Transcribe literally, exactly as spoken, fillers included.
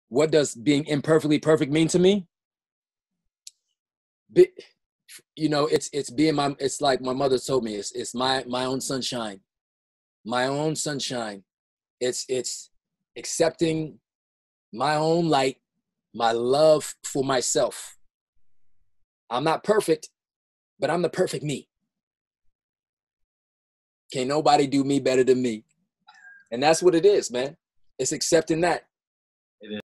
what does being imperfectly perfect mean to me? Be, you know, it's it's being my, it's like my mother told me, it's it's my my own sunshine, my own sunshine. It's it's accepting my own light, my love for myself. I'm not perfect, but I'm the perfect me. Can't nobody do me better than me. And that's what it is, man. It's accepting that.